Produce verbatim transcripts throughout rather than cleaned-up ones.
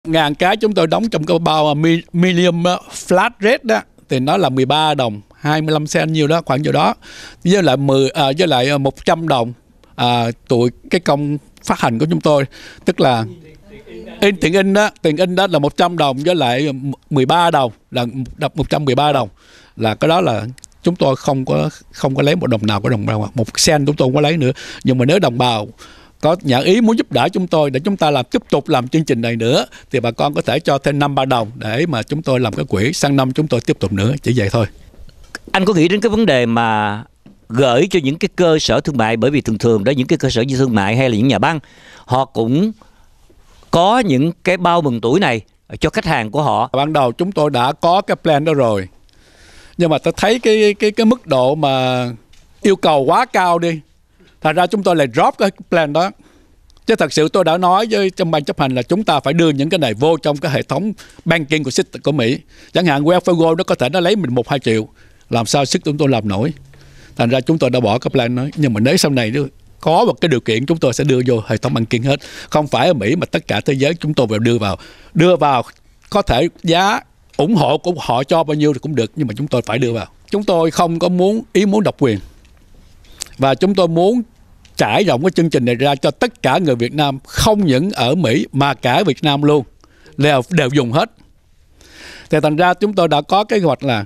Ngàn cái chúng tôi đóng trong cái bao medium flat rate đó thì nó là mười ba đồng, hai mươi lăm cent nhiêu đó, khoảng nhiêu đó. Với lại mười à, với lại một trăm đồng à, tụi cái công phát hành của chúng tôi, tức là in tiền in đó, tiền in đó là một trăm đồng với lại mười ba đồng là một trăm mười ba đồng, là cái đó là chúng tôi không có không có lấy một đồng nào của đồng bào, một sen chúng tôi không có lấy nữa. Nhưng mà nếu đồng bào có nhãn ý muốn giúp đỡ chúng tôi để chúng ta làm tiếp tục làm chương trình này nữa thì bà con có thể cho thêm năm ba đồng để mà chúng tôi làm cái quỹ, sang năm chúng tôi tiếp tục nữa, chỉ vậy thôi. Anh có nghĩ đến cái vấn đề mà gửi cho những cái cơ sở thương mại, bởi vì thường thường đó những cái cơ sở như thương mại hay là những nhà băng, họ cũng có những cái bao mừng tuổi này cho khách hàng của họ. Ban đầu chúng tôi đã có cái plan đó rồi, nhưng mà tôi thấy cái cái cái mức độ mà yêu cầu quá cao đi, thành ra chúng tôi lại drop cái plan đó. Chứ thật sự tôi đã nói với trong ban chấp hành là chúng ta phải đưa những cái này vô trong cái hệ thống banking của system của Mỹ. Chẳng hạn Wells nó có thể nó lấy mình một hai triệu, làm sao sức chúng tôi làm nổi. Thành ra chúng tôi đã bỏ cái plan đó. Nhưng mà nếu sau này có một cái điều kiện chúng tôi sẽ đưa vô hệ thống banking hết. Không phải ở Mỹ mà tất cả thế giới chúng tôi đều đưa vào. Đưa vào có thể giá ủng hộ của họ cho bao nhiêu thì cũng được, nhưng mà chúng tôi phải đưa vào. Chúng tôi không có muốn ý muốn độc quyền. Và chúng tôi muốn trải rộng cái chương trình này ra cho tất cả người Việt Nam, không những ở Mỹ mà cả Việt Nam luôn, đều, đều dùng hết. Thì thành ra chúng tôi đã có kế hoạch là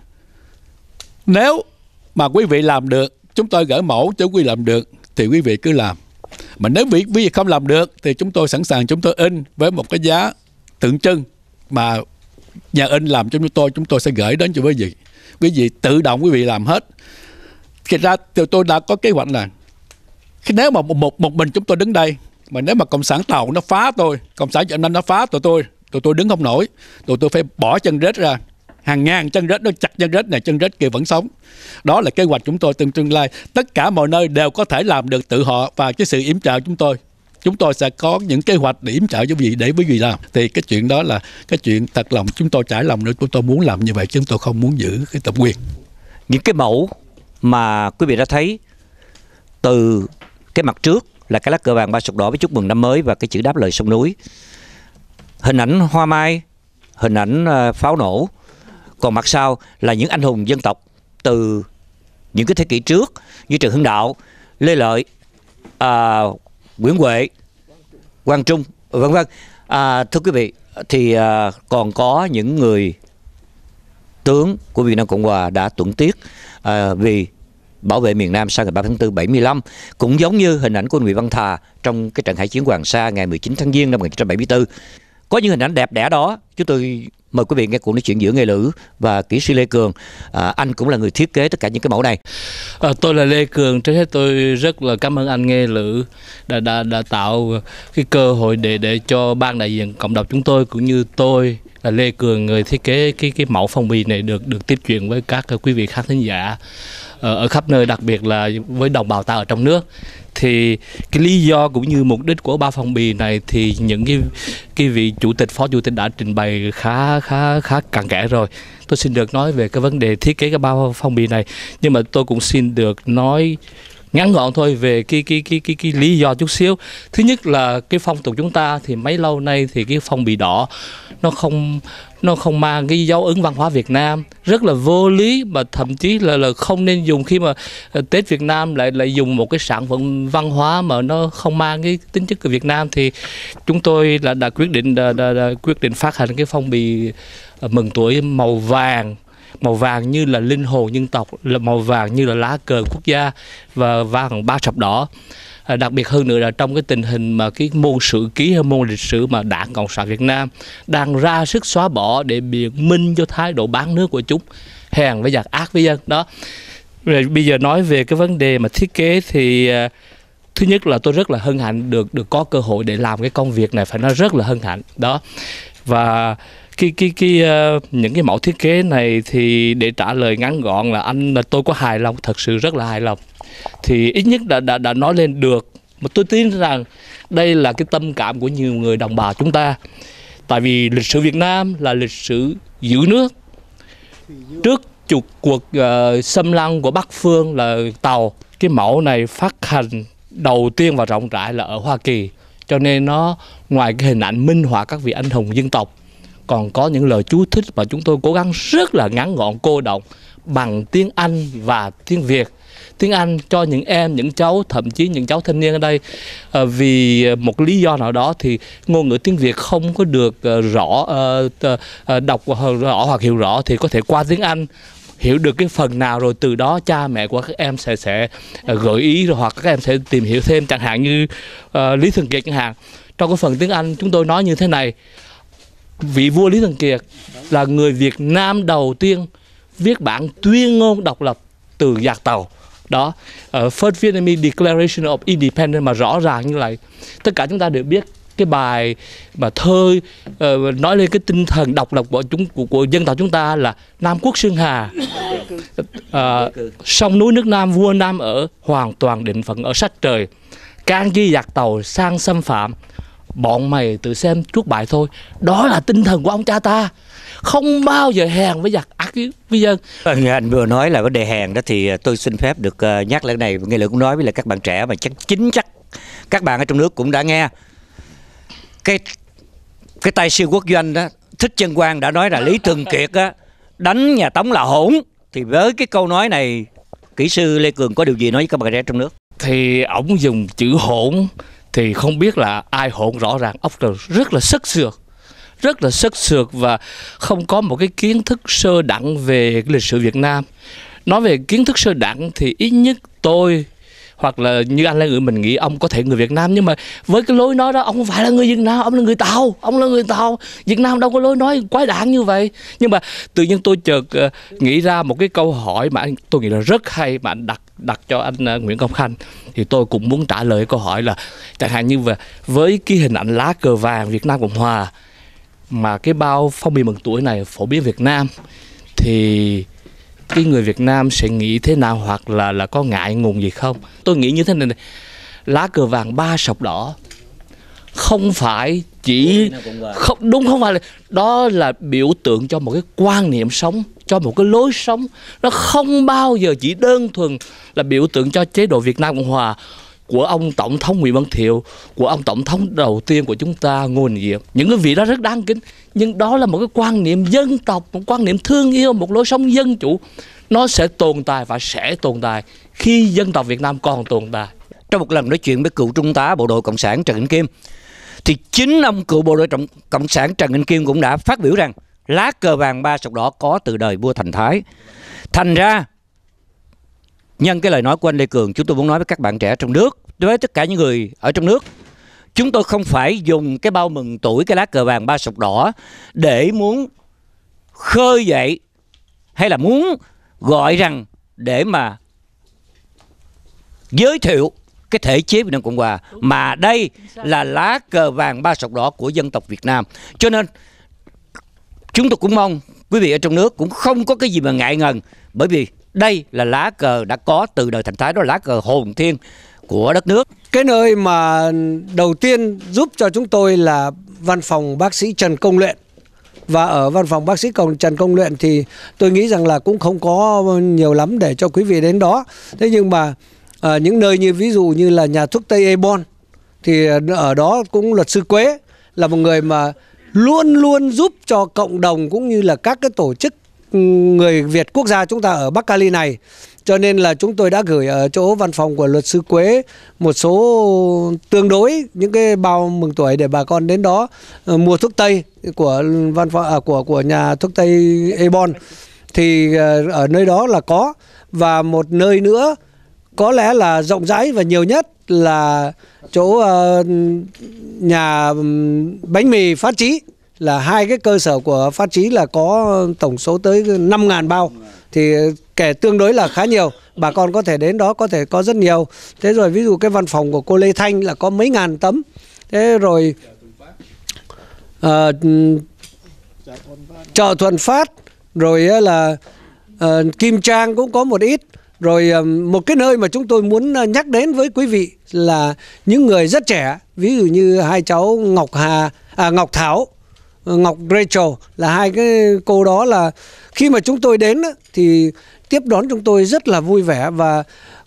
nếu mà quý vị làm được, chúng tôi gửi mẫu cho quý vị làm được thì quý vị cứ làm. Mà nếu quý vị không làm được thì chúng tôi sẵn sàng chúng tôi in với một cái giá tượng trưng mà nhà in làm cho chúng tôi, chúng tôi sẽ gửi đến cho quý vị. Quý vị tự động quý vị làm hết. Thì ra tôi đã có kế hoạch là nếu mà một, một mình chúng tôi đứng đây, mà nếu mà Cộng sản Tàu nó phá tôi, Cộng sản Việt Nam nó phá tụi tôi, tụi tôi đứng không nổi, tụi tôi phải bỏ chân rết ra. Hàng ngàn chân rết, nó chặt chân rết này, chân rết kia vẫn sống. Đó là kế hoạch chúng tôi tương tương lai. Tất cả mọi nơi đều có thể làm được tự họ, và cái sự yểm trợ chúng tôi. Chúng tôi sẽ có những kế hoạch để yểm trợ cho quý vị, để quý vị làm. Thì cái chuyện đó là cái chuyện thật lòng, chúng tôi trải lòng nữa, chúng tôi muốn làm như vậy, chúng tôi không muốn giữ cái tập quyền. Những cái mẫu mà quý vị đã thấy từ cái mặt trước là cái lá cờ vàng ba sọc đỏ với chúc mừng năm mới và cái chữ đáp lời sông núi, hình ảnh hoa mai, hình ảnh pháo nổ, còn mặt sau là những anh hùng dân tộc từ những cái thế kỷ trước như Trần Hưng Đạo, Lê Lợi, à, Nguyễn Huệ, Quang Trung, vân vân. À, thưa quý vị, thì à, còn có những người tướng của Việt Nam Cộng Hòa đã tuẫn tiết à, vì bảo vệ miền Nam sau ngày ba tháng tư bảy mươi lăm, cũng giống như hình ảnh của Nguyễn Văn Thà trong cái trận hải chiến Hoàng Sa ngày mười chín tháng Giêng năm một nghìn chín trăm bảy mươi tư. Có những hình ảnh đẹp đẽ đó, chúng tôi mời quý vị nghe cuộc nói chuyện giữa Nghề Lữ và kỹ sư Lê Cường. À, anh cũng là người thiết kế tất cả những cái mẫu này. À, tôi là Lê Cường. Trước hết tôi rất là cảm ơn anh Nghề Lữ đã đã đã tạo cái cơ hội để để cho ban đại diện cộng đồng chúng tôi, cũng như tôi là Lê Cường, người thiết kế cái cái mẫu phong bì này được được tiếp chuyện với các quý vị khán thính giả ở khắp nơi, đặc biệt là với đồng bào ta ở trong nước. Thì cái lý do cũng như mục đích của ba phong bì này thì những cái cái vị chủ tịch, phó chủ tịch đã trình bày khá khá khá cặn kẽ rồi. Tôi xin được nói về cái vấn đề thiết kế cái ba phong bì này, nhưng mà tôi cũng xin được nói ngắn gọn thôi về cái cái cái cái cái lý do chút xíu. Thứ nhất là cái phong tục chúng ta thì mấy lâu nay thì cái phong bì đỏ nó không nó không mang cái dấu ấn văn hóa Việt Nam, rất là vô lý, mà thậm chí là là không nên dùng khi mà Tết Việt Nam lại lại dùng một cái sản phẩm văn hóa mà nó không mang cái tính chất của Việt Nam. Thì chúng tôi là đã quyết định đã, đã, đã quyết định phát hành cái phong bì mừng tuổi màu vàng, màu vàng như là linh hồn dân tộc, là màu vàng như là lá cờ quốc gia, và vàng ba sọc đỏ. À, đặc biệt hơn nữa là trong cái tình hình mà cái môn sử ký hay môn lịch sử mà Đảng Cộng sản Việt Nam đang ra sức xóa bỏ để biện minh cho thái độ bán nước của chúng, hèn với giặc, ác với dân đó. Rồi bây giờ nói về cái vấn đề mà thiết kế thì uh, thứ nhất là tôi rất là hân hạnh được được có cơ hội để làm cái công việc này, phải nói rất là hân hạnh đó. Và cái cái cái uh, những cái mẫu thiết kế này thì để trả lời ngắn gọn là anh là tôi có hài lòng, thật sự rất là hài lòng. Thì ít nhất đã đã đã nói lên được, mà tôi tin rằng đây là cái tâm cảm của nhiều người đồng bào chúng ta. Tại vì lịch sử Việt Nam là lịch sử giữ nước. Trước chục cuộc uh, xâm lăng của Bắc Phương là Tàu, cái mẫu này phát hành đầu tiên và rộng rãi là ở Hoa Kỳ. cho nên nó ngoài cái hình ảnh minh họa các vị anh hùng dân tộc, còn có những lời chú thích mà chúng tôi cố gắng rất là ngắn gọn, cô đọng bằng tiếng Anh và tiếng Việt. Tiếng Anh cho những em, những cháu, thậm chí những cháu thanh niên ở đây, à, vì một lý do nào đó thì ngôn ngữ tiếng Việt không có được uh, rõ, uh, uh, đọc rõ hoặc hiểu rõ, thì có thể qua tiếng Anh hiểu được cái phần nào, rồi từ đó cha mẹ của các em sẽ sẽ uh, gợi ý, rồi hoặc các em sẽ tìm hiểu thêm, chẳng hạn như uh, Lý Thường Kiệt chẳng hạn. Trong cái phần tiếng Anh chúng tôi nói như thế này: vị vua Lý Thường Kiệt là người Việt Nam đầu tiên viết bản tuyên ngôn độc lập từ giặc Tàu. Đó, uh, First Vietnamese Declaration of Independence, mà rõ ràng như vậy. Tất cả chúng ta đều biết cái bài mà thơ uh, nói lên cái tinh thần độc lập của chúng của, của dân tộc chúng ta là Nam Quốc Sơn Hà, uh, sông núi nước Nam vua Nam ở, hoàn toàn định phận ở sách trời. Can chi giặc Tàu sang xâm phạm, bọn mày tự xem trước bài thôi. Đó là tinh thần của ông cha ta, không bao giờ hèn với giặc, ác với dân. Anh vừa nói là vấn đề hèn đó, thì tôi xin phép được nhắc lại này. Nghe lời cũng nói với lại các bạn trẻ, mà chắc chính chắc các bạn ở trong nước cũng đã nghe cái cái tay siêu quốc doanh đó, Thích Chân Quang đã nói là Lý Thường Kiệt á, đánh nhà Tống là hỗn. Thì với cái câu nói này, kỹ sư Lê Cường có điều gì nói với các bạn trẻ trong nước? Thì ổng dùng chữ hỗn thì không biết là ai hỗn, rõ ràng ốc rất là sức sược, rất là sức sược và không có một cái kiến thức sơ đẳng về cái lịch sử Việt Nam. Nói về kiến thức sơ đẳng thì ít nhất tôi hoặc là như anh Lê Ngữ mình nghĩ ông có thể người Việt Nam, nhưng mà với cái lối nói đó ông không phải là người Việt Nam, ông là người Tàu, ông là người Tàu. Việt Nam đâu có lối nói quái đản như vậy. Nhưng mà tự nhiên tôi chợt uh, nghĩ ra một cái câu hỏi mà anh, tôi nghĩ là rất hay mà anh đặt đặt cho anh uh, Nguyễn Công Khanh, thì tôi cũng muốn trả lời câu hỏi là chẳng hạn như vậy, với cái hình ảnh lá cờ vàng Việt Nam Cộng Hòa mà cái bao phong bì mừng tuổi này phổ biến Việt Nam, thì cái người Việt Nam sẽ nghĩ thế nào, hoặc là là có ngại ngùng gì không? Tôi nghĩ như thế này, này. Lá cờ vàng ba sọc đỏ không phải chỉ không đúng, không phải là đó là biểu tượng cho một cái quan niệm sống, cho một cái lối sống. Nó không bao giờ chỉ đơn thuần là biểu tượng cho chế độ Việt Nam Cộng Hòa của ông Tổng thống Nguyễn Văn Thiệu, của ông Tổng thống đầu tiên của chúng ta Ngô Đình Diệm. Những cái vị đó rất đáng kính, nhưng đó là một cái quan niệm dân tộc, một quan niệm thương yêu, một lối sống dân chủ. Nó sẽ tồn tại và sẽ tồn tại khi dân tộc Việt Nam còn tồn tại. Trong một lần nói chuyện với cựu Trung tá Bộ đội Cộng sản Trần Anh Kim, thì chính ông cựu Bộ đội Cộng sản Trần Anh Kim cũng đã phát biểu rằng lá cờ vàng ba sọc đỏ có từ đời vua Thành Thái. Thành ra, nhân cái lời nói của anh Lê Cường, chúng tôi muốn nói với các bạn trẻ trong nước, với tất cả những người ở trong nước, chúng tôi không phải dùng cái bao mừng tuổi, cái lá cờ vàng ba sọc đỏ để muốn khơi dậy hay là muốn gọi rằng để mà giới thiệu cái thể chế Việt Nam Cộng Hòa, mà đây là lá cờ vàng ba sọc đỏ của dân tộc Việt Nam. Cho nên chúng tôi cũng mong quý vị ở trong nước cũng không có cái gì mà ngại ngần, bởi vì đây là lá cờ đã có từ đời Thành Thái, đó là lá cờ hồn thiêng của đất nước. Cái nơi mà đầu tiên giúp cho chúng tôi là văn phòng bác sĩ Trần Công Luyện. Và ở văn phòng bác sĩ Trần Công Luyện thì tôi nghĩ rằng là cũng không có nhiều lắm để cho quý vị đến đó. Thế nhưng mà ở những nơi như ví dụ như là nhà thuốc Tây Ebon, thì ở đó cũng luật sư Quế là một người mà luôn luôn giúp cho cộng đồng cũng như là các cái tổ chức người Việt quốc gia chúng ta ở Bắc Cali này. Cho nên là chúng tôi đã gửi ở chỗ văn phòng của luật sư Quế một số tương đối những cái bao mừng tuổi để bà con đến đó uh, mua thuốc Tây của văn phòng à, của của nhà thuốc Tây Ebon. Thì uh, ở nơi đó là có. Và một nơi nữa có lẽ là rộng rãi và nhiều nhất là chỗ uh, nhà bánh mì Phát Chí, là hai cái cơ sở của Phát Chí là có tổng số tới năm nghìn bao, thì kể tương đối là khá nhiều. Bà con có thể đến đó có thể có rất nhiều. Thế rồi ví dụ cái văn phòng của cô Lê Thanh là có mấy ngàn tấm. Thế rồi uh, chợ Thuận Phát, rồi là uh, Kim Trang cũng có một ít. Rồi uh, một cái nơi mà chúng tôi muốn nhắc đến với quý vị là những người rất trẻ, ví dụ như hai cháu Ngọc Hà, à, Ngọc Thảo, Ngọc Rachel, là hai cái cô đó là khi mà chúng tôi đến thì tiếp đón chúng tôi rất là vui vẻ, và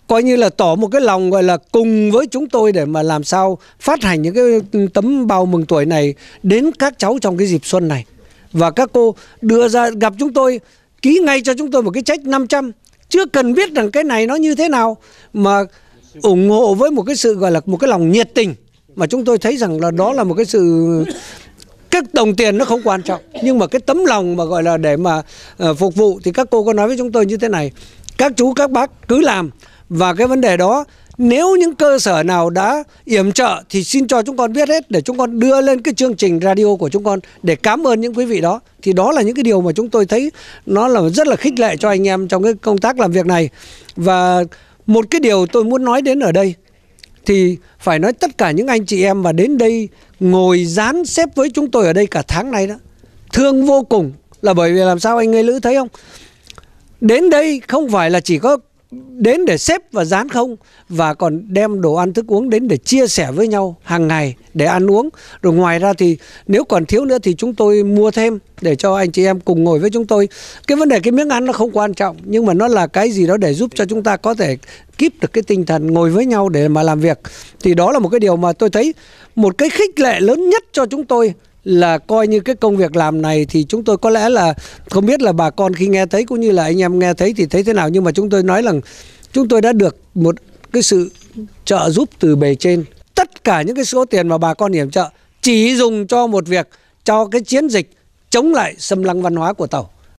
coi như là tỏ một cái lòng gọi là cùng với chúng tôi để mà làm sao phát hành những cái tấm bao mừng tuổi này đến các cháu trong cái dịp xuân này. Và các cô đưa ra gặp chúng tôi, ký ngay cho chúng tôi một cái check năm trăm, chưa cần biết rằng cái này nó như thế nào, mà ủng hộ với một cái sự gọi là một cái lòng nhiệt tình, mà chúng tôi thấy rằng là đó là một cái sự, cái đồng tiền nó không quan trọng, nhưng mà cái tấm lòng mà gọi là để mà uh, phục vụ. Thì các cô có nói với chúng tôi như thế này: các chú các bác cứ làm, và cái vấn đề đó nếu những cơ sở nào đã yểm trợ thì xin cho chúng con biết hết, để chúng con đưa lên cái chương trình radio của chúng con để cảm ơn những quý vị đó. Thì đó là những cái điều mà chúng tôi thấy nó là rất là khích lệ cho anh em trong cái công tác làm việc này. Và một cái điều tôi muốn nói đến ở đây thì phải nói tất cả những anh chị em mà đến đây ngồi dán xếp với chúng tôi ở đây cả tháng nay đó, thương vô cùng. Là bởi vì làm sao anh Nghê Lữ thấy không? Đến đây không phải là chỉ có đến để xếp và dán không, và còn đem đồ ăn thức uống đến để chia sẻ với nhau hàng ngày để ăn uống. Rồi ngoài ra thì nếu còn thiếu nữa thì chúng tôi mua thêm để cho anh chị em cùng ngồi với chúng tôi. Cái vấn đề cái miếng ăn nó không quan trọng, nhưng mà nó là cái gì đó để giúp cho chúng ta có thể keep được cái tinh thần ngồi với nhau để mà làm việc. Thì đó là một cái điều mà tôi thấy một cái khích lệ lớn nhất cho chúng tôi, là coi như cái công việc làm này thì chúng tôi có lẽ là không biết là bà con khi nghe thấy cũng như là anh em nghe thấy thì thấy thế nào, nhưng mà chúng tôi nói rằng chúng tôi đã được một cái sự trợ giúp từ bề trên. Tất cả những cái số tiền mà bà con yểm trợ chỉ dùng cho một việc, cho cái chiến dịch chống lại xâm lăng văn hóa của Tàu.